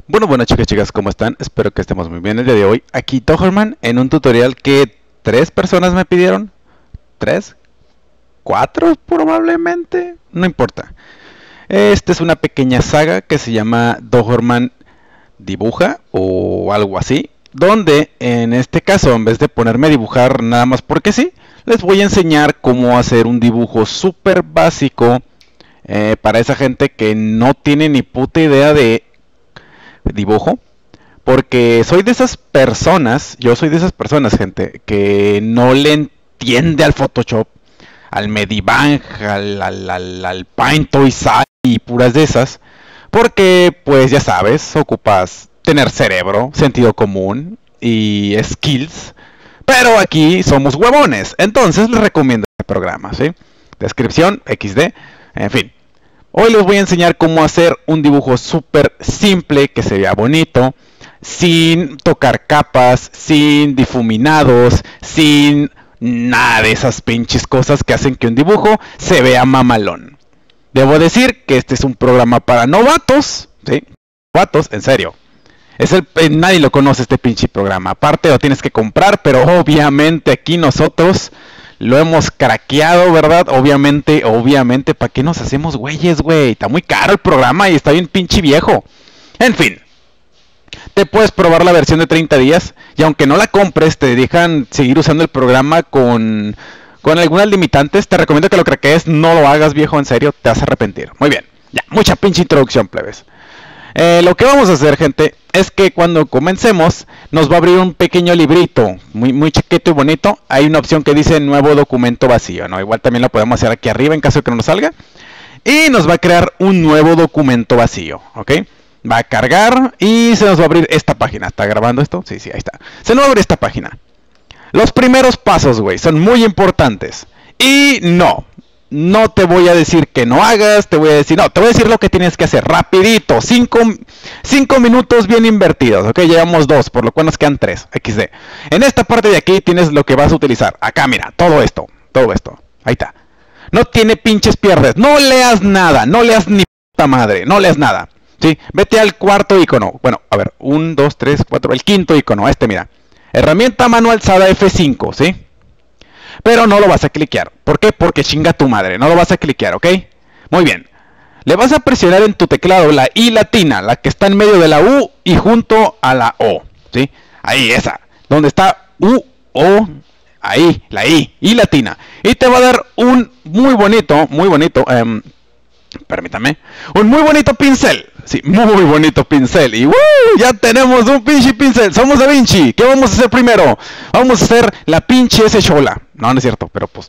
Bueno chicas, chicas, ¿cómo están? Espero que estemos muy bien el día de hoy. Aquí Toherman en un tutorial que 3 personas me pidieron. ¿3? ¿4 probablemente? No importa. Esta es una pequeña saga que se llama Doberman dibuja o algo así, donde en este caso, en vez de ponerme a dibujar nada más porque sí, les voy a enseñar cómo hacer un dibujo súper básico para esa gente que no tiene ni puta idea de dibujo. Porque soy de esas personas, yo soy de esas personas, gente, que no le entiende al Photoshop, al Medibang, al Paint Toy y puras de esas. Porque, pues ya sabes, ocupas tener cerebro, sentido común y skills. Pero aquí somos huevones, entonces les recomiendo este programa, ¿sí? Descripción, XD, en fin. Hoy les voy a enseñar cómo hacer un dibujo súper simple, que se vea bonito, sin tocar capas, sin difuminados, sin nada de esas pinches cosas que hacen que un dibujo se vea mamalón. Debo decir que este es un programa para novatos, ¿sí? Novatos, en serio. Nadie lo conoce este pinche programa. Aparte lo tienes que comprar, pero obviamente aquí nosotros lo hemos craqueado, ¿verdad? Obviamente, ¿para qué nos hacemos güeyes, güey? Está muy caro el programa y está bien pinche viejo. En fin. Te puedes probar la versión de 30 días y aunque no la compres, te dejan seguir usando el programa con algunas limitantes. Te recomiendo que lo craquees, no lo hagas, viejo, en serio, te vas a arrepentir. Muy bien, ya, mucha pinche introducción, plebes. Lo que vamos a hacer, gente, es que cuando comencemos nos va a abrir un pequeño librito, muy chiquito y bonito. Hay una opción que dice nuevo documento vacío, ¿no? Igual también lo podemos hacer aquí arriba en caso de que no nos salga. Y nos va a crear un nuevo documento vacío, ¿ok? Va a cargar y se nos va a abrir esta página. ¿Está grabando esto? Sí, ahí está. Se nos va a abrir esta página. Los primeros pasos, güey, son muy importantes. Y no te voy a decir que no hagas, te voy a decir lo que tienes que hacer, rapidito, 5 minutos bien invertidos, ok, llevamos 2, por lo cual nos quedan 3, XD. En esta parte de aquí tienes lo que vas a utilizar, acá mira, todo esto, ahí está. No tiene pinches pierdes, no leas nada, no leas ni puta madre, no leas nada, ¿sí? Vete al cuarto icono, bueno, a ver, 1, 2, 3, 4, el quinto icono, mira. Herramienta mano alzada F5, ¿sí? Pero no lo vas a cliquear. ¿Por qué? Porque chinga tu madre. No lo vas a cliquear, ¿ok? Muy bien. Le vas a presionar en tu teclado la I latina, la que está en medio de la U y junto a la O, ¿sí? Ahí, esa. Donde está U, O, ahí, la I latina. Y te va a dar un muy bonito, permítame, un muy bonito pincel. Sí, muy bonito pincel. Y ya tenemos un pinche pincel. Somos Da Vinci. ¿Qué vamos a hacer primero? Vamos a hacer la pinche ese chola. No es cierto, pero pues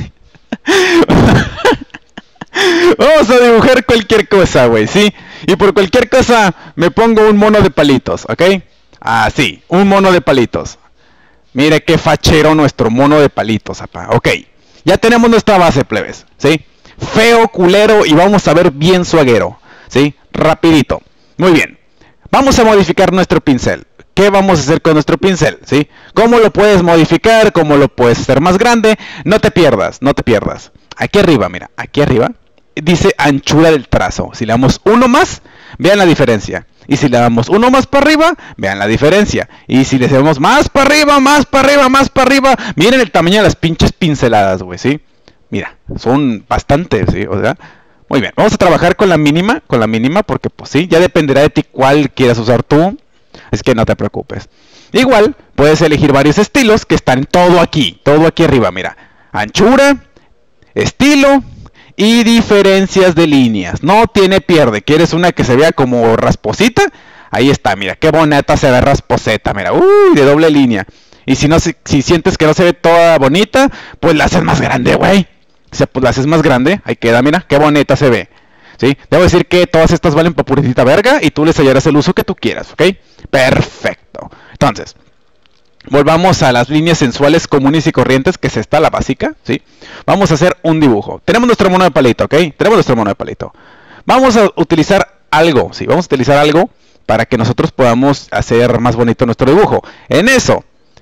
vamos a dibujar cualquier cosa, güey, ¿sí? Y por cualquier cosa me pongo un mono de palitos, ¿ok? Así, un mono de palitos. Mire qué fachero nuestro mono de palitos, apa. Ok, ya tenemos nuestra base, plebes, ¿sí? Feo, culero y vamos a ver bien suaguero, ¿sí? Rapidito. Muy bien. Vamos a modificar nuestro pincel. ¿Qué vamos a hacer con nuestro pincel? ¿Sí? ¿Cómo lo puedes modificar? ¿Cómo lo puedes hacer más grande? No te pierdas. Aquí arriba, mira, aquí arriba dice anchura del trazo. Si le damos uno más, vean la diferencia. Y si le damos uno más para arriba, vean la diferencia. Y si le hacemos más para arriba, miren el tamaño de las pinches pinceladas, güey, ¿sí? Mira, son bastantes, ¿sí? O sea, muy bien. Vamos a trabajar con la mínima, porque pues sí, ya dependerá de ti cuál quieras usar tú. Es que no te preocupes. Igual, puedes elegir varios estilos que están todo aquí arriba, mira. Anchura, estilo y diferencias de líneas. No tiene pierde. ¿Quieres una que se vea como rasposita? Ahí está, mira, qué bonita se ve rasposeta, mira. Uy, de doble línea. Y si sientes que no se ve toda bonita, pues la haces más grande, güey. O sea, pues la haces más grande, ahí queda, mira, qué bonita se ve. ¿Sí? Debo decir que todas estas valen por puritita verga y tú les hallarás el uso que tú quieras, ¿ok? Perfecto. Entonces, volvamos a las líneas sensuales comunes y corrientes, que es esta, la básica, ¿sí? Vamos a hacer un dibujo. Tenemos nuestro mono de palito, ¿ok? Vamos a utilizar algo, ¿sí? Vamos a utilizar algo para que nosotros podamos hacer más bonito nuestro dibujo. En eso,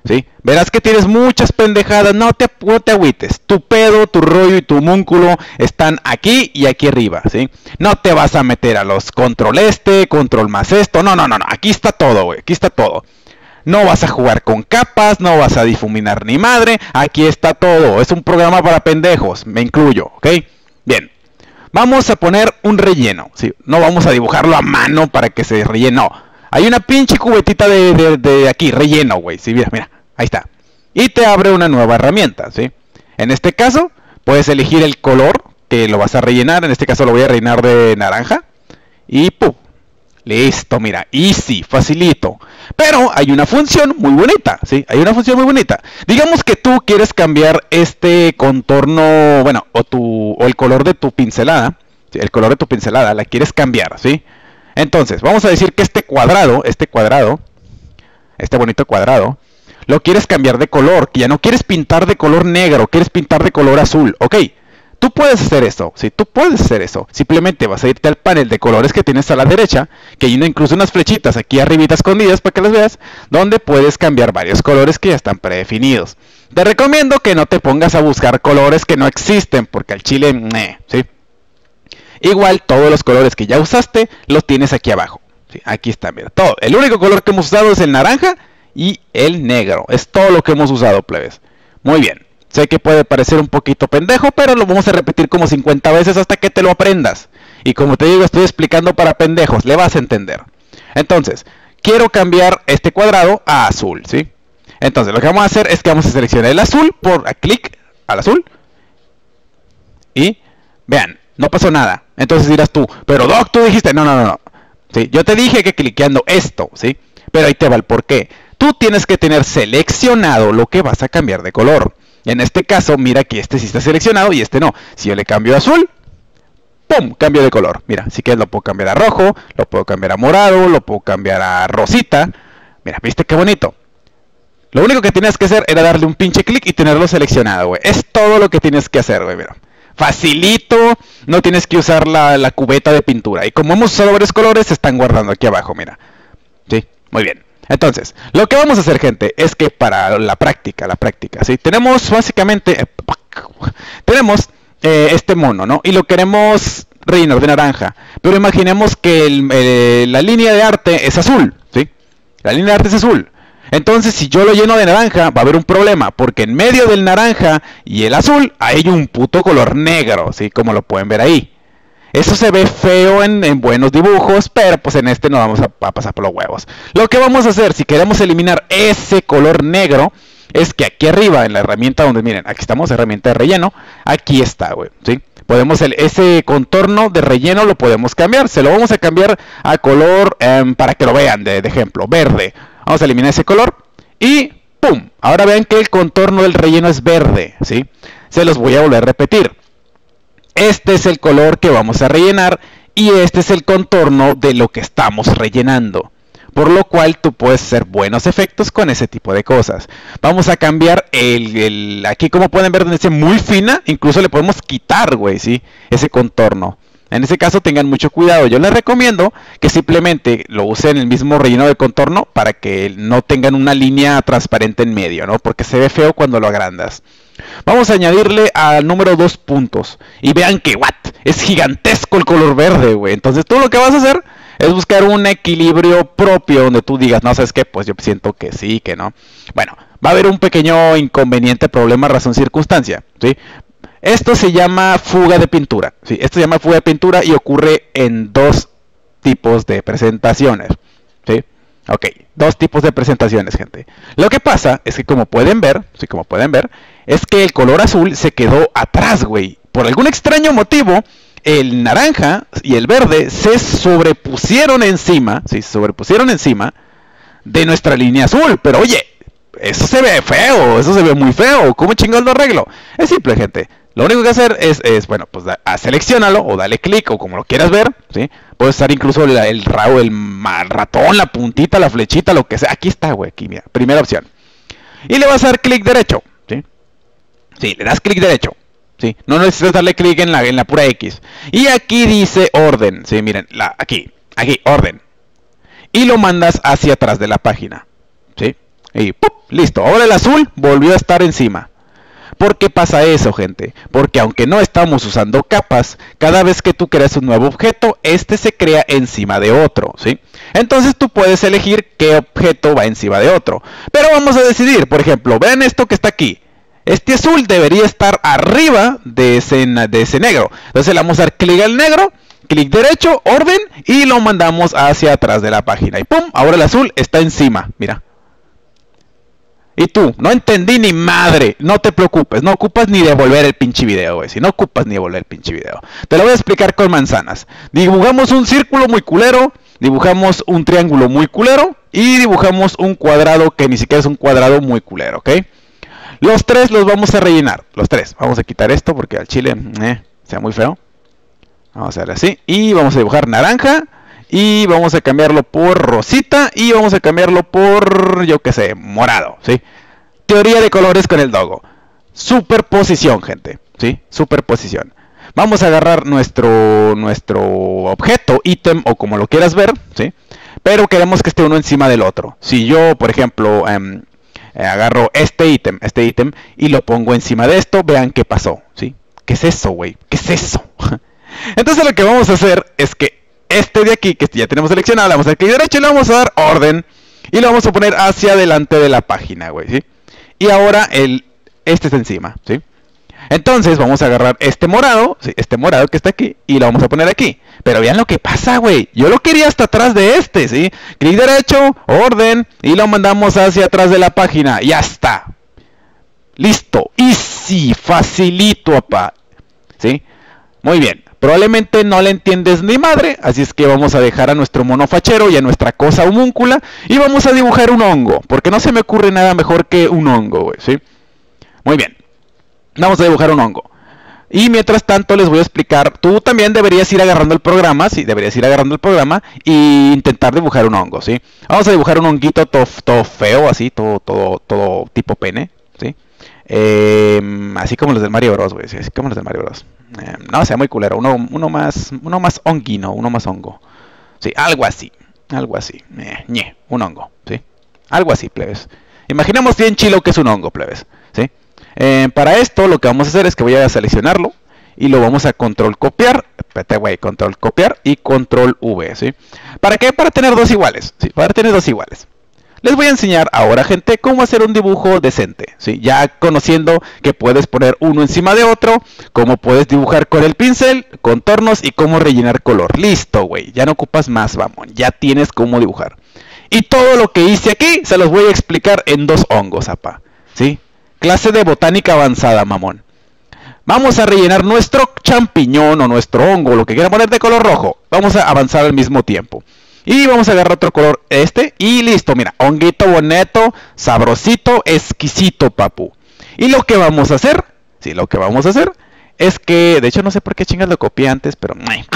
¿sí? Verás que tienes muchas pendejadas, no te agüites. Tu pedo, tu rollo y tu homúnculo están aquí y aquí arriba, ¿sí? No te vas a meter a los control control más esto, no, aquí está todo, güey, aquí está todo. No vas a jugar con capas, no vas a difuminar ni madre, aquí está todo. Es un programa para pendejos, me incluyo, ¿ok? Bien, vamos a poner un relleno, ¿sí? No vamos a dibujarlo a mano para que se rellene, no. Hay una pinche cubetita de aquí, relleno, güey, ¿sí? Mira, ahí está. Y te abre una nueva herramienta, ¿sí? En este caso, puedes elegir el color que lo vas a rellenar, en este caso lo voy a rellenar de naranja. Y ¡pum! Listo, mira, easy, facilito. Pero hay una función muy bonita, ¿sí? Hay una función muy bonita. Digamos que tú quieres cambiar este contorno, bueno, o el color de tu pincelada, ¿sí? El color de tu pincelada, la quieres cambiar, ¿sí? Entonces, vamos a decir que este bonito cuadrado, lo quieres cambiar de color, que ya no quieres pintar de color negro, quieres pintar de color azul, ¿ok? Tú puedes hacer eso, sí, tú puedes hacer eso. Simplemente vas a irte al panel de colores que tienes a la derecha, que hay incluso unas flechitas aquí arribita escondidas para que las veas, donde puedes cambiar varios colores que ya están predefinidos. Te recomiendo que no te pongas a buscar colores que no existen, porque al chile, ¿sí? Igual todos los colores que ya usaste los tienes aquí abajo. ¿Sí? Aquí está, mira, todo. El único color que hemos usado es el naranja y el negro. Es todo lo que hemos usado, plebes. Muy bien. Sé que puede parecer un poquito pendejo, pero lo vamos a repetir como 50 veces hasta que te lo aprendas. Y como te digo, estoy explicando para pendejos, le vas a entender. Entonces, quiero cambiar este cuadrado a azul, ¿sí? Entonces, lo que vamos a hacer es que vamos a seleccionar el azul por clic al azul. Y, vean, no pasó nada. Entonces dirás tú, pero Doc, tú dijiste, no. ¿Sí? Yo te dije que cliqueando esto, ¿sí? Pero ahí te va el porqué. Tú tienes que tener seleccionado lo que vas a cambiar de color. En este caso, mira que este sí está seleccionado y este no. Si yo le cambio a azul, ¡pum! Cambio de color. Mira, si quieres lo puedo cambiar a rojo, lo puedo cambiar a morado, lo puedo cambiar a rosita. Mira, ¿viste qué bonito? Lo único que tienes que hacer era darle un pinche clic y tenerlo seleccionado, güey. Es todo lo que tienes que hacer, güey, mira. Facilito, no tienes que usar la cubeta de pintura. Y como hemos usado varios colores, se están guardando aquí abajo, mira. ¿Sí? Muy bien. Entonces, lo que vamos a hacer, gente, es que para la práctica, ¿sí? Tenemos básicamente, tenemos este mono, ¿no? Y lo queremos rellenar de naranja. Pero imaginemos que la línea de arte es azul, ¿sí? La línea de arte es azul. Entonces, si yo lo lleno de naranja, va a haber un problema, porque en medio del naranja y el azul hay un puto color negro, ¿sí? Como lo pueden ver ahí. Eso se ve feo en buenos dibujos, pero pues en este no vamos a pasar por los huevos. Lo que vamos a hacer, si queremos eliminar ese color negro, es que aquí arriba, en la herramienta donde, miren, aquí estamos, herramienta de relleno, aquí está, güey, ¿sí? Podemos, ese contorno de relleno lo podemos cambiar, se lo vamos a cambiar a color, para que lo vean, de ejemplo, verde. Vamos a eliminar ese color y ¡pum! Ahora vean que el contorno del relleno es verde, ¿sí? Se los voy a volver a repetir. Este es el color que vamos a rellenar y este es el contorno de lo que estamos rellenando. Por lo cual tú puedes hacer buenos efectos con ese tipo de cosas. Vamos a cambiar aquí como pueden ver, donde dice muy fina, incluso le podemos quitar, güey, ¿sí? Ese contorno. En ese caso tengan mucho cuidado. Yo les recomiendo que simplemente lo usen el mismo relleno de contorno para que no tengan una línea transparente en medio, ¿no? Porque se ve feo cuando lo agrandas. Vamos a añadirle al número 2 puntos. Y vean que, es gigantesco el color verde, güey. Entonces tú lo que vas a hacer es buscar un equilibrio propio donde tú digas, no, ¿sabes qué? Pues yo siento que sí, que no. Bueno, va a haber un pequeño inconveniente, problema, razón, circunstancia, ¿sí? Esto se llama fuga de pintura, ¿sí? Esto se llama fuga de pintura y ocurre en dos tipos de presentaciones, ¿sí? Ok, dos tipos de presentaciones, gente. Lo que pasa es que como pueden ver, ¿sí? Como pueden ver, es que el color azul se quedó atrás, güey. Por algún extraño motivo, el naranja y el verde se sobrepusieron encima, ¿sí? Sobrepusieron encima de nuestra línea azul. Pero oye, eso se ve feo, eso se ve muy feo. ¿Cómo chingados lo arreglo? Es simple, gente. Lo único que hacer es bueno, pues seleccionalo o dale clic o como lo quieras ver, ¿sí? Puedes usar incluso el ratón, la puntita, la flechita, lo que sea. Aquí está, güey, aquí, mira, primera opción. Y le vas a dar clic derecho, ¿sí? Sí, le das clic derecho, ¿sí? No necesitas darle clic en la pura X. Y aquí dice orden, ¿sí? Miren, aquí, orden. Y lo mandas hacia atrás de la página, ¿sí? Y ¡pum! Listo, ahora el azul volvió a estar encima. ¿Por qué pasa eso, gente? Porque aunque no estamos usando capas, cada vez que tú creas un nuevo objeto, este se crea encima de otro, ¿sí? Entonces tú puedes elegir qué objeto va encima de otro. Pero vamos a decidir, por ejemplo, vean esto que está aquí. Este azul debería estar arriba de ese negro. Entonces le vamos a dar clic al negro, clic derecho, orden, y lo mandamos hacia atrás de la página. Y ¡pum! Ahora el azul está encima, mira. Y tú, no entendí ni madre, no te preocupes, no ocupas ni devolver el pinche video, güey. Si no ocupas ni devolver el pinche video. Te lo voy a explicar con manzanas. Dibujamos un círculo muy culero, dibujamos un triángulo muy culero y dibujamos un cuadrado que ni siquiera es un cuadrado muy culero, ¿ok? Los tres los vamos a rellenar, los tres. Vamos a quitar esto porque al chile sea muy feo. Vamos a hacer así y vamos a dibujar naranja. Y vamos a cambiarlo por rosita. Y vamos a cambiarlo por, yo qué sé, morado, ¿sí? Teoría de colores con el dogo. Superposición, gente, ¿sí? Superposición. Vamos a agarrar nuestro objeto, ítem o como lo quieras ver, ¿sí? Pero queremos que esté uno encima del otro. Si yo, por ejemplo, agarro este ítem y lo pongo encima de esto, vean qué pasó, ¿sí? ¿Qué es eso, güey? ¿Qué es eso? Entonces lo que vamos a hacer es que este de aquí, que ya tenemos seleccionado, le vamos a dar clic derecho y le vamos a dar orden. Y lo vamos a poner hacia adelante de la página, güey, ¿sí? Y ahora este está encima, ¿sí? Entonces vamos a agarrar este morado, ¿sí? Este morado que está aquí, y lo vamos a poner aquí. Pero vean lo que pasa, güey. Yo lo quería hasta atrás de este, ¿sí? Clic derecho, orden, y lo mandamos hacia atrás de la página. Ya está. Listo. Easy, facilito, papá. ¿Sí? Muy bien. Probablemente no le entiendes ni madre, así es que vamos a dejar a nuestro mono fachero y a nuestra cosa homúncula y vamos a dibujar un hongo, porque no se me ocurre nada mejor que un hongo, güey, ¿sí? Muy bien, vamos a dibujar un hongo. Y mientras tanto les voy a explicar, tú también deberías ir agarrando el programa, sí, deberías ir agarrando el programa e intentar dibujar un hongo, ¿sí? Vamos a dibujar un honguito todo feo, así, todo tipo pene, ¿sí? Así como los del Mario Bros, güey, ¿sí? Así como los del Mario Bros. No, sea muy culero, uno más honguino, uno más hongo. Sí, algo así, un hongo, ¿sí? Algo así, plebes. Imaginemos bien chilo que es un hongo, plebes, ¿sí? Para esto lo que vamos a hacer es que voy a seleccionarlo y lo vamos a control copiar, espérate, güey, control copiar y control V, ¿sí? ¿Para qué? Para tener dos iguales, ¿sí? Para tener dos iguales. Les voy a enseñar ahora, gente, cómo hacer un dibujo decente, ¿sí? Ya conociendo que puedes poner uno encima de otro, cómo puedes dibujar con el pincel, contornos y cómo rellenar color. Listo, güey, ya no ocupas más, vamos, ya tienes cómo dibujar. Y todo lo que hice aquí se los voy a explicar en dos hongos, apa, ¿sí? Clase de botánica avanzada, mamón. Vamos a rellenar nuestro champiñón o nuestro hongo, lo que quieran poner de color rojo. Vamos a avanzar al mismo tiempo. Y vamos a agarrar otro color, y listo, mira, honguito bonito, sabrosito, exquisito, papu. Y lo que vamos a hacer, sí, lo que vamos a hacer es que, de hecho no sé por qué chingas lo copié antes, pero...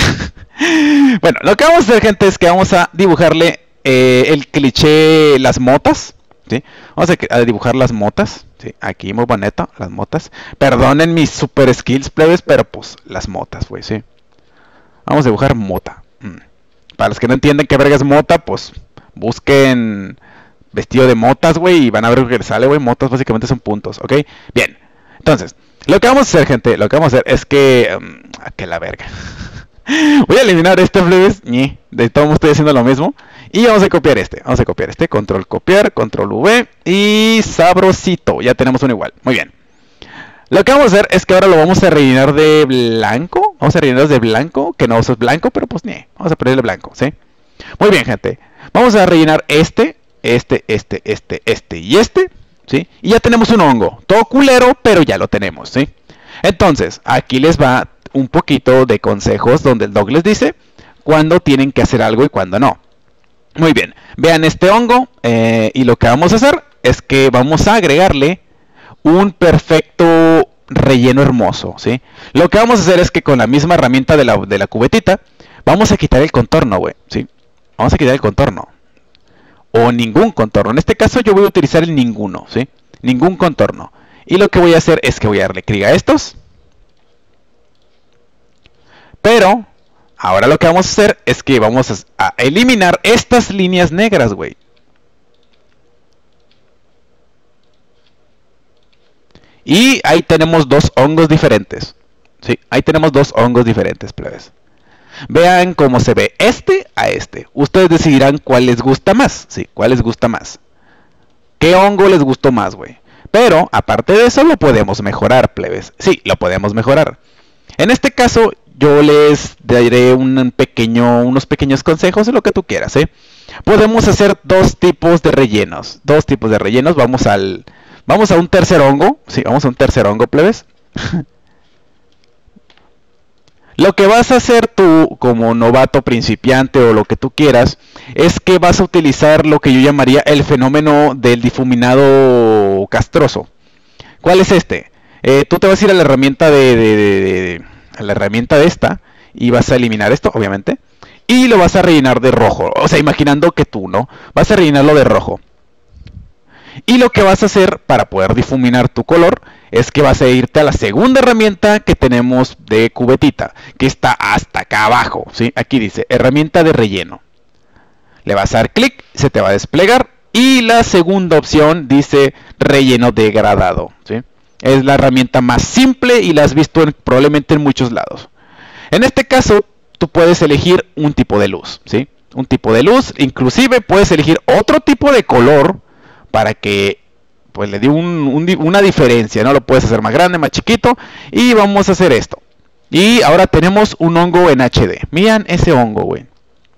Bueno, lo que vamos a hacer, gente, es que vamos a dibujarle el cliché, las motas, ¿sí? Vamos a dibujar las motas, ¿sí? Aquí muy bonito, las motas. Perdonen mis super skills, plebes, pero pues las motas, güey, ¿sí? Vamos a dibujar mota. Para los que no entienden qué verga es mota, pues busquen vestido de motas, güey, y van a ver lo que les sale, güey. Motas básicamente son puntos, ¿ok? Bien, entonces, lo que vamos a hacer, gente, lo que vamos a hacer es que... que la verga. Voy a eliminar este, plebes. De todos estoy haciendo lo mismo. Y vamos a copiar este. Vamos a copiar este. Control copiar, control V. Y sabrosito. Ya tenemos uno igual. Muy bien. Lo que vamos a hacer es que ahora lo vamos a rellenar de blanco. Vamos a rellenar de blanco. Que no es blanco, pero pues vamos a ponerle blanco, ¿sí? Muy bien, gente. Vamos a rellenar este y este, ¿sí? Y ya tenemos un hongo. Todo culero, pero ya lo tenemos, ¿sí? Entonces, aquí les va un poquito de consejos donde el dog les dice cuándo tienen que hacer algo y cuándo no. Muy bien. Vean este hongo. Y lo que vamos a hacer es que vamos a agregarle un perfecto relleno hermoso, ¿sí? Lo que vamos a hacer es que con la misma herramienta de la cubetita, vamos a quitar el contorno, güey, ¿sí? Vamos a quitar el contorno. O ningún contorno. En este caso yo voy a utilizar el ninguno, ¿sí? Ningún contorno. Y lo que voy a hacer es que voy a darle clic a estos. Pero, ahora lo que vamos a hacer es que vamos a eliminar estas líneas negras, güey. Y ahí tenemos dos hongos diferentes. ¿Sí? Ahí tenemos dos hongos diferentes, plebes. Vean cómo se ve este a este. Ustedes decidirán cuál les gusta más. Sí, cuál les gusta más. ¿Qué hongo les gustó más, güey? Pero, aparte de eso, lo podemos mejorar, plebes. Sí, lo podemos mejorar. En este caso, yo les daré unos pequeños consejos de lo que tú quieras, ¿eh? Podemos hacer dos tipos de rellenos. Dos tipos de rellenos. Vamos a un tercer hongo. Sí, vamos a un tercer hongo, plebes. Lo que vas a hacer tú como novato principiante o lo que tú quieras es que vas a utilizar lo que yo llamaría el fenómeno del difuminado castroso. ¿Cuál es este? Tú te vas a ir a la herramienta a la herramienta de esta y vas a eliminar esto, obviamente, y lo vas a rellenar de rojo. O sea, imaginando que tú, ¿no? Vas a rellenarlo de rojo. Y lo que vas a hacer para poder difuminar tu color es que vas a irte a la segunda herramienta que tenemos de cubetita, que está hasta acá abajo, ¿sí? Aquí dice herramienta de relleno. Le vas a dar clic, se te va a desplegar y la segunda opción dice relleno degradado, ¿sí? Es la herramienta más simple y la has visto probablemente en muchos lados. En este caso, tú puedes elegir un tipo de luz, ¿sí? Un tipo de luz, inclusive puedes elegir otro tipo de color para que pues le dé una diferencia, ¿no? Lo puedes hacer más grande, más chiquito. Y vamos a hacer esto. Y ahora tenemos un hongo en HD. Miren ese hongo, güey.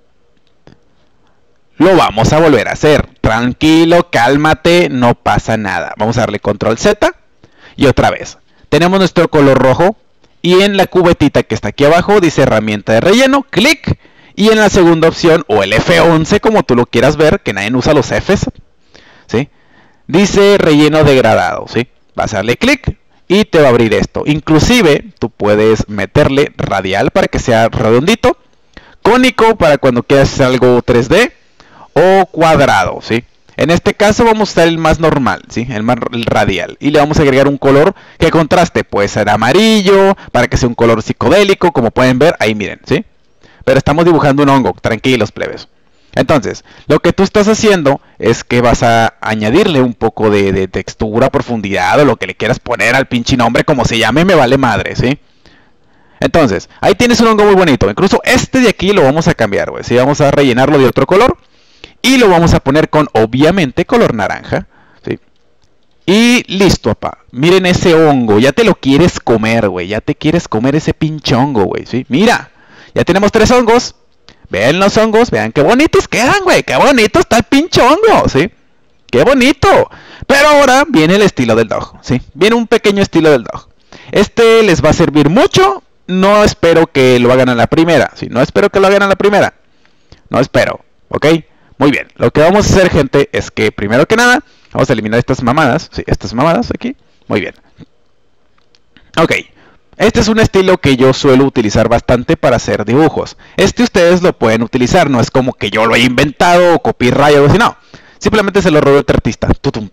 Lo vamos a volver a hacer. Tranquilo, cálmate, no pasa nada. Vamos a darle control Z. Y otra vez. Tenemos nuestro color rojo. Y en la cubetita que está aquí abajo dice herramienta de relleno. Clic. Y en la segunda opción, o el F11, como tú lo quieras ver, que nadie usa los Fs, ¿sí? Dice relleno degradado, ¿sí? Vas a darle clic y te va a abrir esto. Inclusive, tú puedes meterle radial para que sea redondito, cónico para cuando quieras hacer algo 3D, o cuadrado, ¿sí? En este caso vamos a usar el más normal, ¿sí? El radial. Y le vamos a agregar un color que contraste. Puede ser amarillo, para que sea un color psicodélico, como pueden ver. Ahí miren, ¿sí? Pero estamos dibujando un hongo, tranquilos, plebes. Entonces, lo que tú estás haciendo es que vas a añadirle un poco de textura, profundidad o lo que le quieras poner al pinche nombre, como se llame, me vale madre, ¿sí? Entonces, ahí tienes un hongo muy bonito. Incluso este de aquí lo vamos a cambiar, güey, ¿sí? Vamos a rellenarlo de otro color y lo vamos a poner con, obviamente, color naranja, ¿sí? Y listo, papá. Miren ese hongo, ya te lo quieres comer, güey. Ya te quieres comer ese pinche hongo, güey, ¿sí? Mira, ya tenemos 3 hongos. Vean los hongos, vean qué bonitos quedan, güey. Qué bonito está el pinche hongo, ¿sí? Qué bonito. Pero ahora viene el estilo del dog, ¿sí? Viene un pequeño estilo del dog. Este les va a servir mucho. No espero que lo hagan a la primera, ¿sí? No espero que lo hagan a la primera. No espero, ¿ok? Muy bien. Lo que vamos a hacer, gente, es que primero que nada, vamos a eliminar estas mamadas, ¿sí? Estas mamadas aquí. Muy bien. Ok. Este es un estilo que yo suelo utilizar bastante para hacer dibujos. Este ustedes lo pueden utilizar, no es como que yo lo he inventado o copyright o algo así, no. Simplemente se lo robó otro artista. Tutum,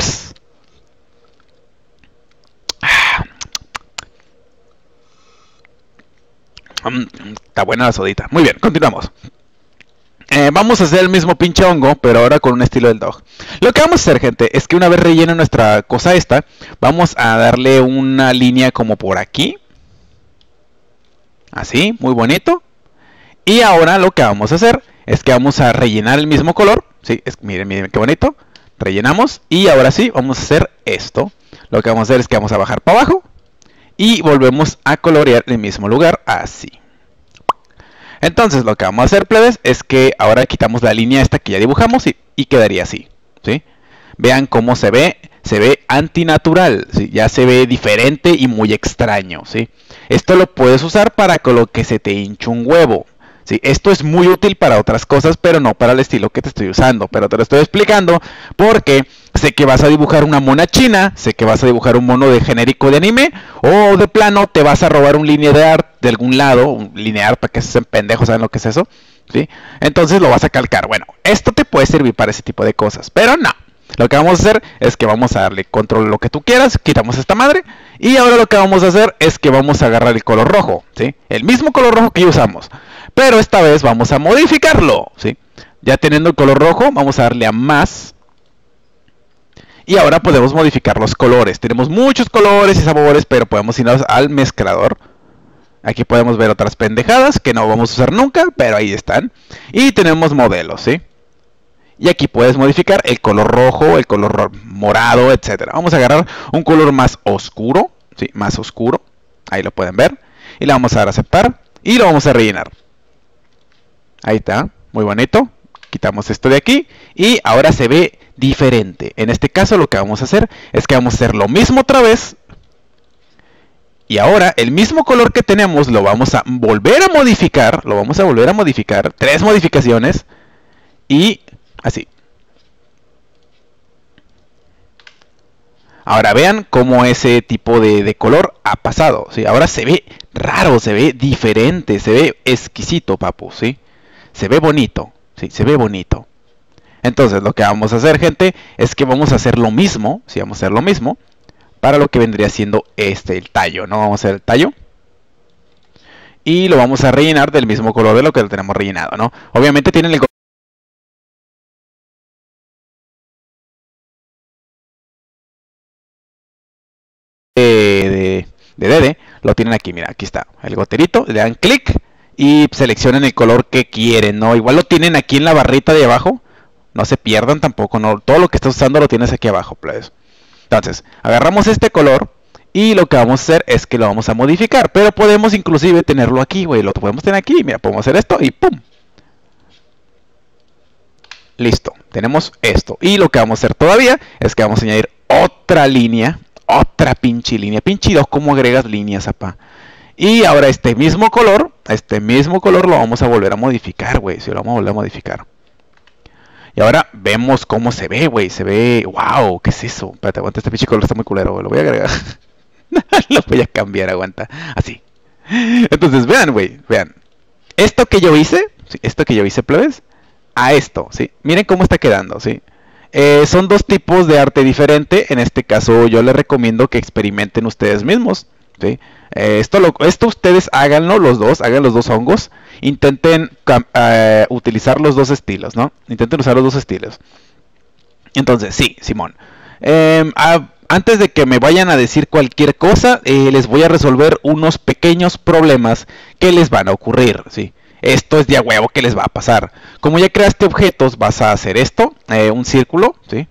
está buena la sodita. Muy bien, continuamos. Vamos a hacer el mismo pinche hongo, pero ahora con un estilo del dog. Lo que vamos a hacer, gente, es que una vez rellena nuestra cosa esta, vamos a darle una línea como por aquí. Así, muy bonito. Y ahora lo que vamos a hacer es que vamos a rellenar el mismo color. ¿Sí? Miren, miren qué bonito. Rellenamos y ahora sí, vamos a hacer esto. Lo que vamos a hacer es que vamos a bajar para abajo y volvemos a colorear el mismo lugar, así. Entonces lo que vamos a hacer, plebes, es que ahora quitamos la línea esta que ya dibujamos y quedaría así, ¿sí? Vean cómo se ve antinatural, ¿sí? Ya se ve diferente y muy extraño, ¿sí? Esto lo puedes usar para con lo que se te hinche un huevo, ¿sí? Esto es muy útil para otras cosas, pero no para el estilo que te estoy usando. Pero te lo estoy explicando porque sé que vas a dibujar una mona china, sé que vas a dibujar un mono de genérico de anime, o de plano te vas a robar un linear de algún lado, un linear para que se pendejos, ¿saben lo que es eso? ¿Sí? Entonces lo vas a calcar. Bueno, esto te puede servir para ese tipo de cosas, pero no. Lo que vamos a hacer es que vamos a darle control a lo que tú quieras, quitamos esta madre, y ahora lo que vamos a hacer es que vamos a agarrar el color rojo, ¿sí? El mismo color rojo que ya usamos, pero esta vez vamos a modificarlo, ¿sí? Ya teniendo el color rojo, vamos a darle a más, Y ahora podemos modificar los colores. Tenemos muchos colores y sabores, pero podemos irnos al mezclador. Aquí podemos ver otras pendejadas que no vamos a usar nunca, pero ahí están. Y tenemos modelos, ¿sí? Y aquí puedes modificar el color rojo, el color morado, etcétera. Vamos a agarrar un color más oscuro, ¿sí? Más oscuro. Ahí lo pueden ver. Y le vamos a dar a aceptar. Y lo vamos a rellenar. Ahí está, muy bonito. Quitamos esto de aquí y ahora se ve diferente. En este caso lo que vamos a hacer es que vamos a hacer lo mismo otra vez. Y ahora el mismo color que tenemos lo vamos a volver a modificar. Lo vamos a volver a modificar. 3 modificaciones. Y así. Ahora vean cómo ese tipo de color ha pasado, ¿sí? Ahora se ve raro, se ve diferente, se ve exquisito, papu, ¿sí? Se ve bonito, ¿sí? Se ve bonito. Entonces lo que vamos a hacer, gente, es que vamos a hacer lo mismo, ¿sí? Vamos a hacer lo mismo para lo que vendría siendo el tallo, ¿no? Vamos a hacer el tallo. Y lo vamos a rellenar del mismo color de lo que lo tenemos rellenado, ¿no? Obviamente tienen el de Dede, lo tienen aquí, mira, aquí está el goterito, le dan clic y seleccionan el color que quieren, ¿no? Igual lo tienen aquí en la barrita de abajo, no se pierdan tampoco, ¿no? Todo lo que estás usando lo tienes aquí abajo, pues. Entonces, agarramos este color y lo que vamos a hacer es que lo vamos a modificar, pero podemos inclusive tenerlo aquí, güey, lo podemos tener aquí, mira, podemos hacer esto y ¡pum! Listo, tenemos esto. Y lo que vamos a hacer todavía es que vamos a añadir otra línea. Otra pinche línea. Pinche 2, ¿cómo agregas líneas, apa? Y ahora este mismo color lo vamos a volver a modificar, güey. Sí, lo vamos a volver a modificar. Y ahora vemos cómo se ve, güey. Se ve... ¡Wow! ¿Qué es eso? Espérate, aguanta, este pinche color está muy culero, güey. Lo voy a agregar. Lo voy a cambiar, aguanta. Así. Entonces, vean, güey. Vean. Esto que yo hice, ¿sí? Esto que yo hice, plebes, a esto, ¿sí? Miren cómo está quedando, ¿sí? Son dos tipos de arte diferente. En este caso yo les recomiendo que experimenten ustedes mismos, ¿sí? Esto ustedes háganlo los dos, hagan los dos hongos. Intenten utilizar los dos estilos, ¿no? Intenten usar los dos estilos. Entonces, sí, Simón. Antes de que me vayan a decir cualquier cosa, les voy a resolver unos pequeños problemas que les van a ocurrir, ¿sí? Esto es de a huevo que les va a pasar. Como ya creaste objetos, vas a hacer esto, un círculo, ¿sí?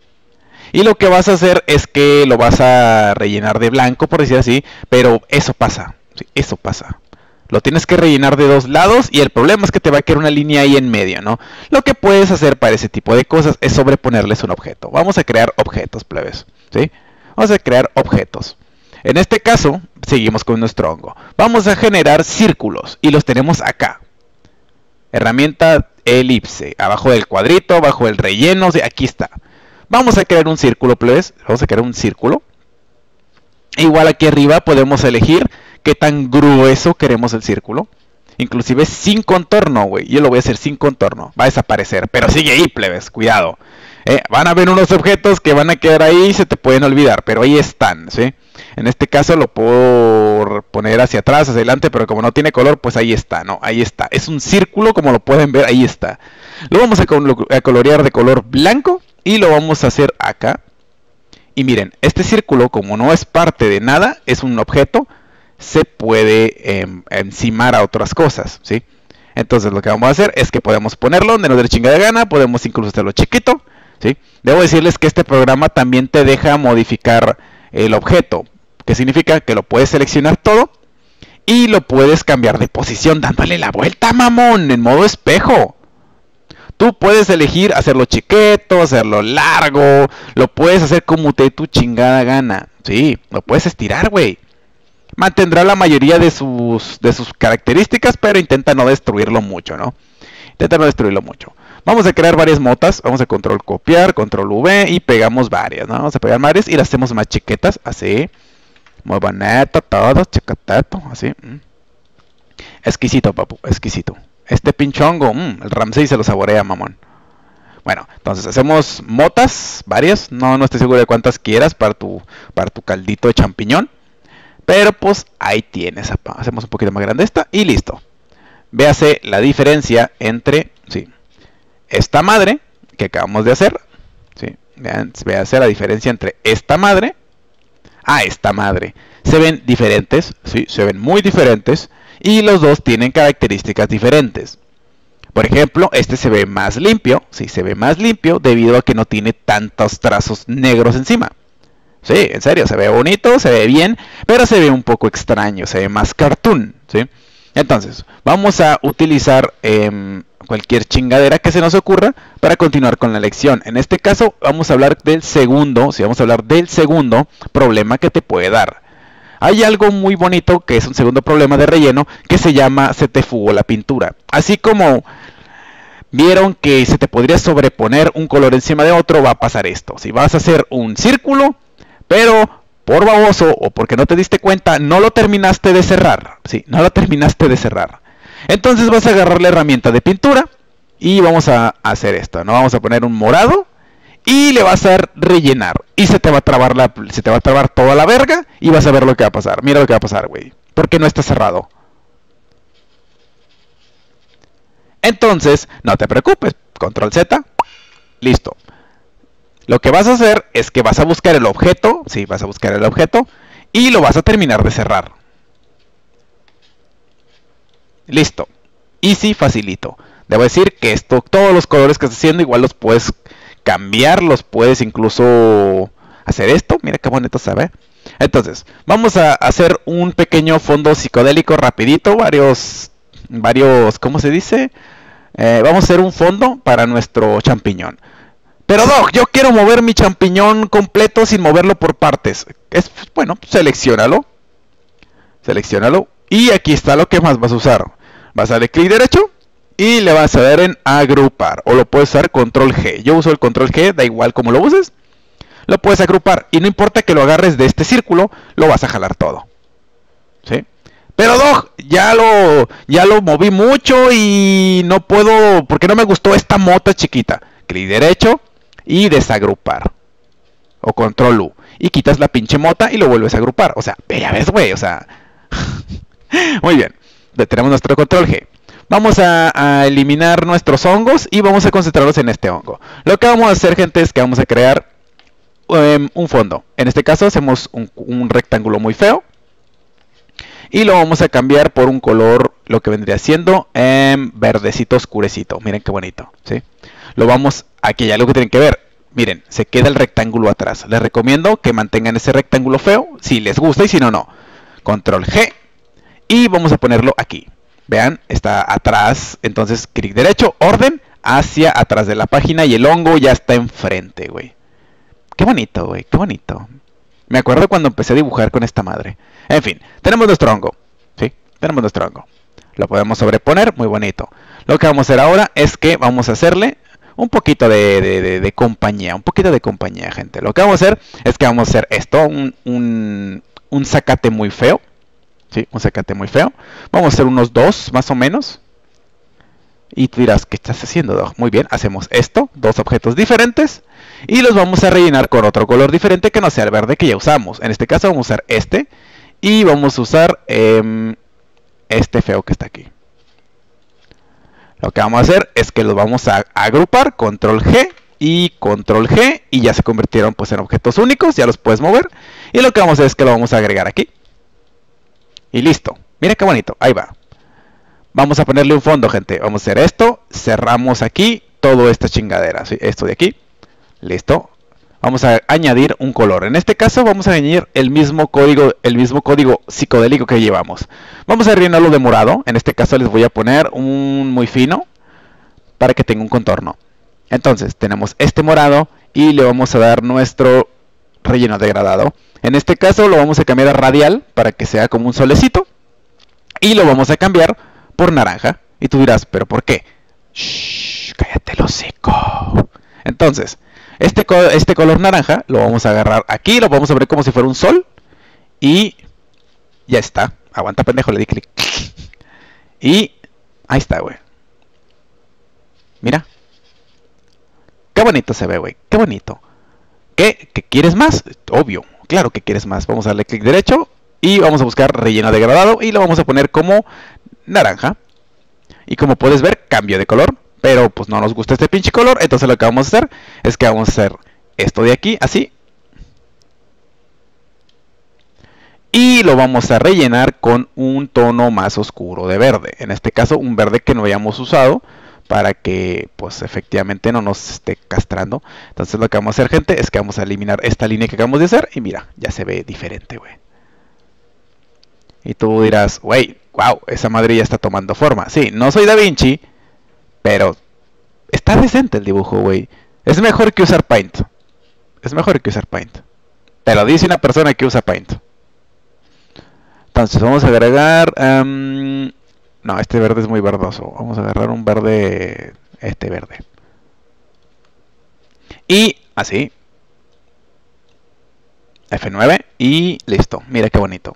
Y lo que vas a hacer es que lo vas a rellenar de blanco, por decir así, pero eso pasa, ¿sí? Eso pasa. Lo tienes que rellenar de dos lados y el problema es que te va a quedar una línea ahí en medio, ¿no? Lo que puedes hacer para ese tipo de cosas es sobreponerles un objeto. Vamos a crear objetos, plebes, ¿sí? Vamos a crear objetos. En este caso, seguimos con nuestro hongo. Vamos a generar círculos y los tenemos acá. Herramienta elipse, abajo del cuadrito, abajo del relleno, aquí está. Vamos a crear un círculo, plebes. Vamos a crear un círculo. Igual aquí arriba podemos elegir qué tan grueso queremos el círculo. Inclusive sin contorno, güey. Yo lo voy a hacer sin contorno. Va a desaparecer, pero sigue ahí, plebes. Cuidado. Van a ver unos objetos que van a quedar ahí y se te pueden olvidar, pero ahí están, ¿sí? En este caso lo puedo poner hacia atrás, hacia adelante, pero como no tiene color, pues ahí está, ¿no? Ahí está. Es un círculo, como lo pueden ver, ahí está. Lo vamos a colorear de color blanco y lo vamos a hacer acá. Y miren, este círculo, como no es parte de nada, es un objeto, se puede encimar a otras cosas, ¿sí? Entonces lo que vamos a hacer es que podemos ponerlo donde nos dé chingada gana, podemos incluso hacerlo chiquito, ¿sí? Debo decirles que este programa también te deja modificar el objeto, que significa que lo puedes seleccionar todo y lo puedes cambiar de posición dándole la vuelta, mamón, en modo espejo. Tú puedes elegir hacerlo chiquito, hacerlo largo, lo puedes hacer como te dé tu chingada gana, sí, lo puedes estirar, güey. Mantendrá la mayoría de sus características, pero intenta no destruirlo mucho, ¿no? Intenta no destruirlo mucho. Vamos a crear varias motas. Vamos a control copiar, control V y pegamos varias, ¿no? Vamos a pegar varias y las hacemos más chiquitas, así. Muy bonito, todo, chiquiteto, así. Exquisito, papu, exquisito. Este pinchongo, el Ramsey se lo saborea, mamón. Bueno, entonces hacemos motas, varias. No estoy seguro de cuántas quieras para tu caldito de champiñón. Pero pues ahí tienes, hacemos un poquito más grande esta y listo. Véase la diferencia entre, sí, esta madre que acabamos de hacer, sí, Vean, véase la diferencia entre esta madre a esta madre. Se ven diferentes, sí, se ven muy diferentes. Y los dos tienen características diferentes. Por ejemplo, este se ve más limpio, sí, se ve más limpio debido a que no tiene tantos trazos negros encima. Sí, en serio, se ve bonito, se ve bien, pero se ve un poco extraño, se ve más cartoon, ¿sí? Entonces, vamos a utilizar cualquier chingadera que se nos ocurra para continuar con la lección. En este caso, vamos a hablar del segundo, sí, vamos a hablar del segundo problema que te puede dar. Hay algo muy bonito que es un segundo problema de relleno que se llama se te fugó la pintura. Así como vieron que se te podría sobreponer un color encima de otro, va a pasar esto. Si vas a hacer un círculo, pero por baboso o porque no te diste cuenta, no lo terminaste de cerrar. Sí, no lo terminaste de cerrar. Entonces vas a agarrar la herramienta de pintura y vamos a hacer esto, ¿no? Vamos a poner un morado y le vas a rellenar. Y se te va a trabar toda la verga y vas a ver lo que va a pasar. Mira lo que va a pasar, güey. Porque no está cerrado. Entonces, no te preocupes. Control Z. Listo. Lo que vas a hacer es que vas a buscar el objeto. Sí, vas a buscar el objeto. Y lo vas a terminar de cerrar. Listo. Easy, facilito. Debo decir que esto, todos los colores que estás haciendo, igual los puedes cambiar, los puedes incluso hacer esto. Mira qué bonito se ve. Entonces, vamos a hacer un pequeño fondo psicodélico rapidito. Varios, ¿cómo se dice? Vamos a hacer un fondo para nuestro champiñón. Pero Doc, yo quiero mover mi champiñón completo sin moverlo por partes. Bueno, selecciónalo. Selecciónalo. Y aquí está lo que más vas a usar. Vas a darle clic derecho y le vas a dar en agrupar. O lo puedes usar control G. Yo uso el control G, da igual como lo uses. Lo puedes agrupar. Y no importa que lo agarres de este círculo, lo vas a jalar todo. ¿Sí? Pero Doc, ya lo moví mucho y no puedo, porque no me gustó esta mota chiquita. Clic derecho y desagrupar. O control U. Y quitas la pinche mota y lo vuelves a agrupar. O sea, ya ves, güey, o sea. Muy bien. Detenemos nuestro control G. Vamos a eliminar nuestros hongos y vamos a concentrarnos en este hongo. Lo que vamos a hacer, gente, es que vamos a crear un fondo. En este caso hacemos un rectángulo muy feo. Y lo vamos a cambiar por un color, lo que vendría siendo verdecito oscurecito. Miren qué bonito, ¿sí? Lo vamos, aquí hay algo que tienen que ver. Miren, se queda el rectángulo atrás. Les recomiendo que mantengan ese rectángulo feo, si les gusta y si no, no. Control G. Y vamos a ponerlo aquí. Vean, está atrás. Entonces, clic derecho, orden, hacia atrás de la página. Y el hongo ya está enfrente, güey. Qué bonito, güey, qué bonito. Me acuerdo cuando empecé a dibujar con esta madre. En fin, tenemos nuestro hongo. ¿Sí? Tenemos nuestro hongo. Lo podemos sobreponer, muy bonito. Lo que vamos a hacer ahora es que vamos a hacerle un poquito de compañía. Un poquito de compañía, gente. Lo que vamos a hacer es que vamos a hacer esto. Un zacate muy feo. ¿Sí? Un zacate muy feo. Vamos a hacer unos 2 más o menos. Y tú dirás, ¿qué estás haciendo, Doc? Muy bien, hacemos esto, 2 objetos diferentes. Y los vamos a rellenar con otro color diferente que no sea el verde que ya usamos. En este caso vamos a usar este. Y vamos a usar este feo que está aquí. Lo que vamos a hacer es que los vamos a agrupar, control G y control G. Y ya se convirtieron pues en objetos únicos, ya los puedes mover. Y lo que vamos a hacer es que lo vamos a agregar aquí. Y listo. Mira qué bonito, ahí va. Vamos a ponerle un fondo, gente. Vamos a hacer esto. Cerramos aquí toda esta chingadera. ¿Sí? Esto de aquí. Listo. Vamos a añadir un color. En este caso vamos a añadir el mismo código psicodélico que llevamos. Vamos a rellenarlo de morado. En este caso les voy a poner un muy fino para que tenga un contorno. Entonces tenemos este morado y le vamos a dar nuestro relleno degradado. En este caso lo vamos a cambiar a radial para que sea como un solecito. Y lo vamos a cambiar por naranja. Y tú dirás, ¿pero por qué? Shh, cállate el hocico. Entonces, este color naranja lo vamos a agarrar aquí. Lo vamos a ver como si fuera un sol. Y ya está. Aguanta, pendejo, le di clic. Y ahí está, güey. Mira. Qué bonito se ve, güey. Qué bonito. ¿Qué quieres más? Obvio. Claro que quieres más. Vamos a darle clic derecho. Y vamos a buscar relleno degradado. Y lo vamos a poner como naranja. Y como puedes ver, cambio de color. Pero pues no nos gusta este pinche color. Entonces lo que vamos a hacer es que vamos a hacer esto de aquí, así. Y lo vamos a rellenar con un tono más oscuro de verde. En este caso, un verde que no hayamos usado para que, pues, efectivamente no nos esté castrando. Entonces, lo que vamos a hacer, gente, es que vamos a eliminar esta línea que acabamos de hacer. Y mira, ya se ve diferente, güey. Y tú dirás, güey, wow, esa madre ya está tomando forma. Sí, no soy Da Vinci, pero está decente el dibujo, güey. Es mejor que usar Paint. Es mejor que usar Paint. Pero dice una persona que usa Paint. Entonces vamos a agregar... no, este verde es muy verdoso. Vamos a agarrar un verde... Este verde. Y así. F9 y listo. Mira qué bonito.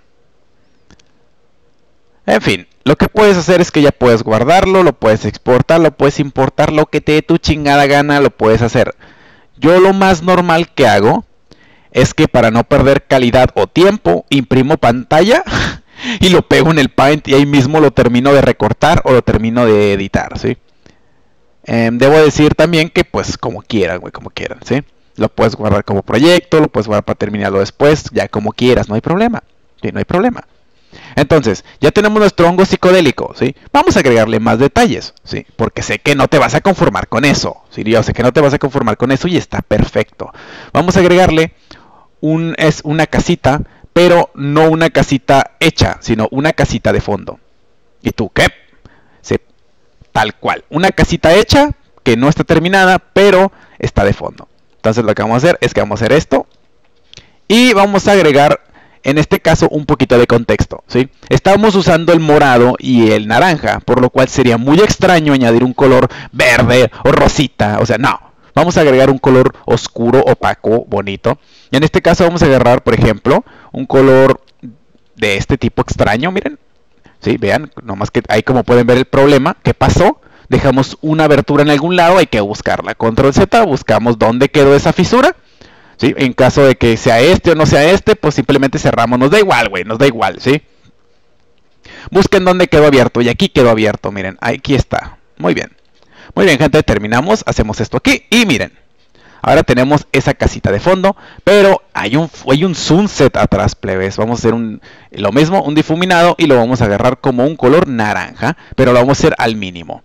En fin, lo que puedes hacer es que ya puedes guardarlo, lo puedes exportar, lo puedes importar, lo que te dé tu chingada gana, lo puedes hacer. Yo lo más normal que hago es que para no perder calidad o tiempo, imprimo pantalla y lo pego en el Paint y ahí mismo lo termino de recortar o lo termino de editar, ¿sí? Debo decir también que pues como quieran, güey, como quieran, ¿sí? Lo puedes guardar como proyecto, lo puedes guardar para terminarlo después, ya como quieras, no hay problema, ¿sí? No hay problema. Entonces, ya tenemos nuestro hongo psicodélico, ¿sí? Vamos a agregarle más detalles, ¿sí? Porque sé que no te vas a conformar con eso, ¿sí? Yo sé que no te vas a conformar con eso y está perfecto. Vamos a agregarle una casita, pero no una casita hecha, sino una casita de fondo. ¿Y tú qué? Sí, tal cual. Una casita hecha que no está terminada, pero está de fondo. Entonces lo que vamos a hacer es que vamos a hacer esto y vamos a agregar... En este caso, un poquito de contexto, ¿sí? Estamos usando el morado y el naranja, por lo cual sería muy extraño añadir un color verde o rosita. O sea, no. Vamos a agregar un color oscuro, opaco, bonito. Y en este caso vamos a agarrar, por ejemplo, un color de este tipo extraño, miren. ¿Sí? Vean, nomás que ahí como pueden ver el problema. ¿Qué pasó? Dejamos una abertura en algún lado, hay que buscarla. Control Z, buscamos dónde quedó esa fisura. ¿Sí? En caso de que sea este o no sea este, pues simplemente cerramos. Nos da igual, güey, nos da igual, ¿sí? Busquen dónde quedó abierto. Y aquí quedó abierto, miren, aquí está. Muy bien. Muy bien, gente, terminamos. Hacemos esto aquí y miren. Ahora tenemos esa casita de fondo, pero hay un sunset atrás, plebes. Vamos a hacer lo mismo, un difuminado, y lo vamos a agarrar como un color naranja, pero lo vamos a hacer al mínimo.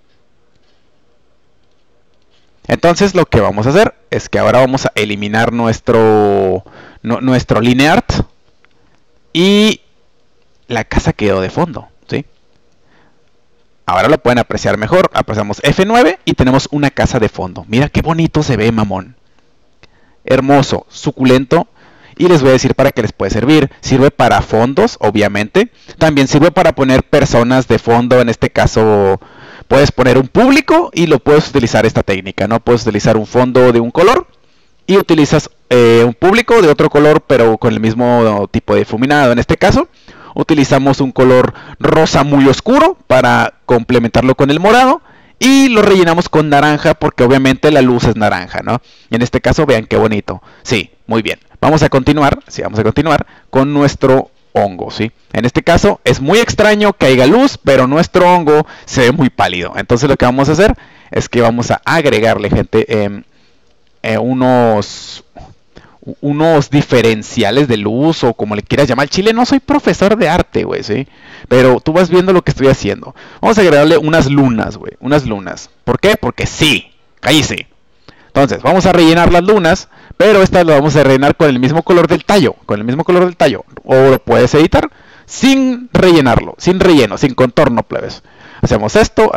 Entonces lo que vamos a hacer es que ahora vamos a eliminar nuestro lineart y la casa quedó de fondo, ¿sí? Ahora lo pueden apreciar mejor. Apreciamos F9 y tenemos una casa de fondo. Mira qué bonito se ve, mamón. Hermoso, suculento. Y les voy a decir para qué les puede servir. Sirve para fondos, obviamente. También sirve para poner personas de fondo. En este caso... Puedes poner un público y lo puedes utilizar esta técnica, ¿no? Puedes utilizar un fondo de un color y utilizas un público de otro color, pero con el mismo tipo de difuminado. En este caso, utilizamos un color rosa muy oscuro para complementarlo con el morado y lo rellenamos con naranja porque obviamente la luz es naranja, ¿no? Y en este caso, vean qué bonito. Sí, muy bien. Vamos a continuar con nuestro hongo, ¿sí? En este caso es muy extraño que haya luz, pero nuestro hongo se ve muy pálido. Entonces lo que vamos a hacer es que vamos a agregarle, gente, unos diferenciales de luz, o como le quieras llamar. Chile, no soy profesor de arte, güey, ¿sí? Pero tú vas viendo lo que estoy haciendo. Vamos a agregarle unas lunas, güey, unas lunas. ¿Por qué? Porque sí, cállese. Entonces, vamos a rellenar las lunas, pero estas lo vamos a rellenar con el mismo color del tallo, O lo puedes editar sin rellenarlo, sin relleno, sin contorno, plebes. Hacemos esto,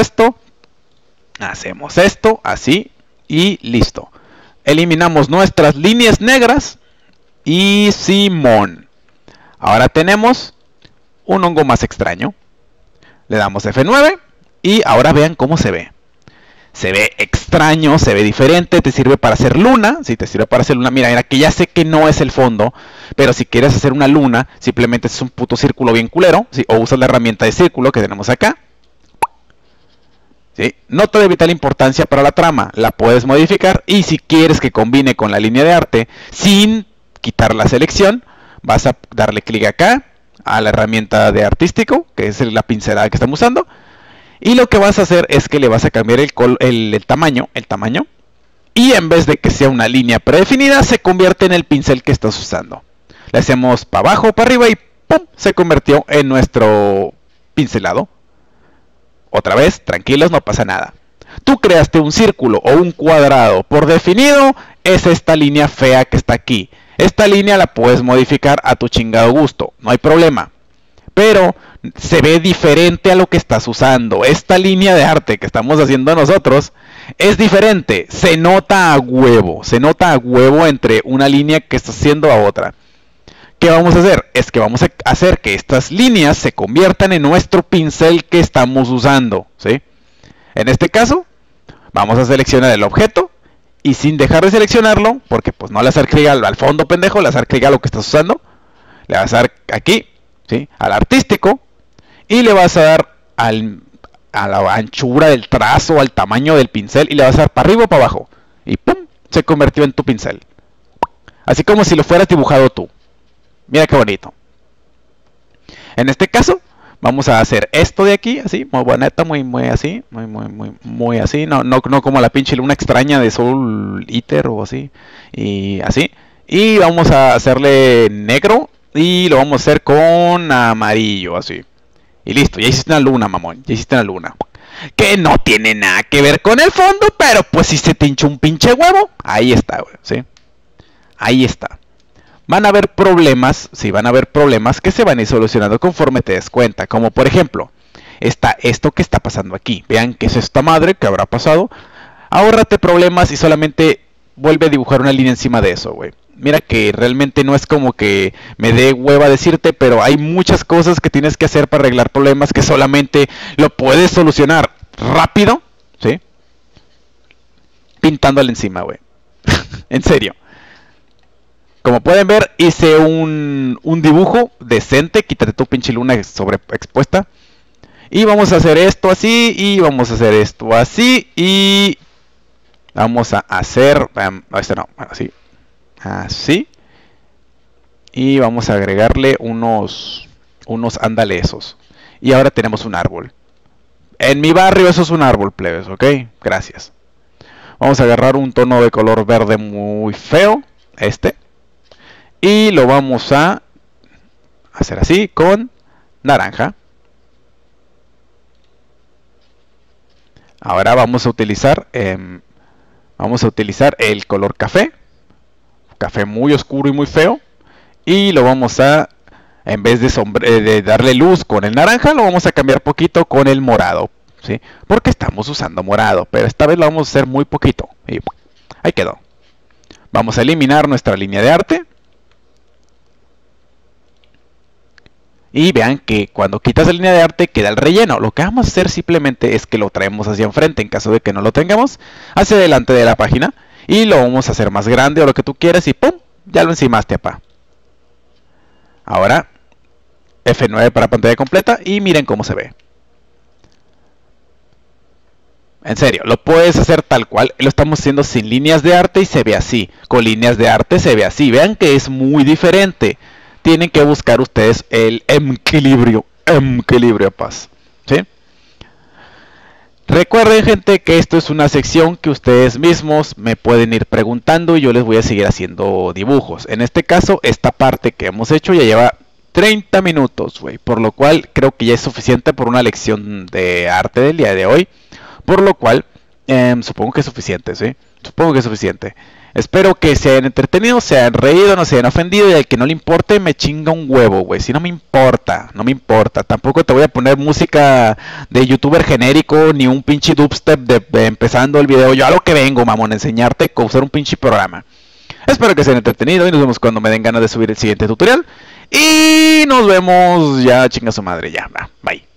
así, y listo. Eliminamos nuestras líneas negras y simón. Ahora tenemos un hongo más extraño. Le damos F9 y ahora vean cómo se ve. Se ve extraño, se ve diferente, te sirve para hacer luna, si te sirve para hacer luna, mira, que ya sé que no es el fondo, pero si quieres hacer una luna, simplemente es un puto círculo bien culero, ¿sí? O usas la herramienta de círculo que tenemos acá, ¿sí? Nota de vital importancia para la trama, la puedes modificar, y si quieres que combine con la línea de arte, sin quitar la selección, vas a darle clic acá, a la herramienta de artístico, que es la pincelada que estamos usando, y lo que vas a hacer es que le vas a cambiar el tamaño, Y en vez de que sea una línea predefinida, se convierte en el pincel que estás usando. Le hacemos para abajo, para arriba y ¡pum! Se convirtió en nuestro pincelado. Otra vez, tranquilos, no pasa nada. Tú creaste un círculo o un cuadrado por definido, es esta línea fea que está aquí. Esta línea la puedes modificar a tu chingado gusto, no hay problema. Pero se ve diferente a lo que estás usando. Esta línea de arte que estamos haciendo nosotros es diferente. Se nota a huevo entre una línea que estás haciendo a otra. ¿Qué vamos a hacer? Es que vamos a hacer que estas líneas se conviertan en nuestro pincel que estamos usando, ¿sí? En este caso, vamos a seleccionar el objeto y sin dejar de seleccionarlo, porque pues no le vas a dar clic al fondo pendejo, le vas a dar clic a lo que estás usando, le vas a dar aquí, ¿sí? Al artístico, y le vas a dar a la anchura del trazo, al tamaño del pincel, y le vas a dar para arriba o para abajo, y ¡pum! Se convirtió en tu pincel. Así como si lo fueras dibujado tú. Mira qué bonito. En este caso, vamos a hacer esto de aquí, así, muy bonito, muy así, muy así, no como la pinche luna extraña de Soul Eater o así, y así. Y vamos a hacerle negro y lo vamos a hacer con amarillo, así. Y listo, ya hiciste una luna, mamón, ya hiciste una luna. Que no tiene nada que ver con el fondo, pero pues si se te hinchó un pinche huevo, ahí está, güey, ¿sí? Ahí está. Van a haber problemas, sí, van a haber problemas que se van a ir solucionando conforme te des cuenta. Como por ejemplo, está esto que está pasando aquí. Vean qué es esta madre, que habrá pasado. Ahórrate problemas y solamente vuelve a dibujar una línea encima de eso, güey. Mira que realmente no es como que me dé hueva decirte, pero hay muchas cosas que tienes que hacer para arreglar problemas que solamente lo puedes solucionar rápido, ¿sí? Pintándole encima, güey. En serio. Como pueden ver, hice un dibujo decente. Quítate tu pinche luna sobreexpuesta. Y vamos a hacer esto así. Y vamos a hacer esto así. Y vamos a hacer... este no, así. Así. Y vamos a agregarle unos andalesos. Y ahora tenemos un árbol. En mi barrio eso es un árbol, plebes, ¿ok? Gracias. Vamos a agarrar un tono de color verde muy feo. Este. Y lo vamos a hacer así con naranja. Ahora vamos a utilizar el color café. Café muy oscuro y muy feo. Y lo vamos a, en vez de darle luz con el naranja, lo vamos a cambiar poquito con el morado, ¿sí? Porque estamos usando morado, pero esta vez lo vamos a hacer muy poquito. Y ahí quedó. Vamos a eliminar nuestra línea de arte. Y vean que cuando quitas la línea de arte queda el relleno. Lo que vamos a hacer simplemente es que lo traemos hacia enfrente en caso de que no lo tengamos, hacia adelante de la página. Y lo vamos a hacer más grande o lo que tú quieras y ¡pum! Ya lo encimaste, apá. Ahora F9 para pantalla completa y miren cómo se ve. En serio, lo puedes hacer tal cual. Lo estamos haciendo sin líneas de arte y se ve así. Con líneas de arte se ve así. Vean que es muy diferente. Tienen que buscar ustedes el equilibrio, paz, ¿sí? Recuerden, gente, que esto es una sección que ustedes mismos me pueden ir preguntando y yo les voy a seguir haciendo dibujos. En este caso, esta parte que hemos hecho ya lleva 30 minutos, güey, por lo cual creo que ya es suficiente por una lección de arte del día de hoy, por lo cual supongo que es suficiente, ¿sí? Supongo que es suficiente. Espero que se hayan entretenido, se hayan reído, no se hayan ofendido y al que no le importe me chinga un huevo, güey. Si no me importa, no me importa. Tampoco te voy a poner música de youtuber genérico ni un pinche dubstep de empezando el video. Yo a lo que vengo, mamón, a enseñarte a usar un pinche programa. Espero que se hayan entretenido y nos vemos cuando me den ganas de subir el siguiente tutorial. Y nos vemos ya, chinga su madre, ya, bye.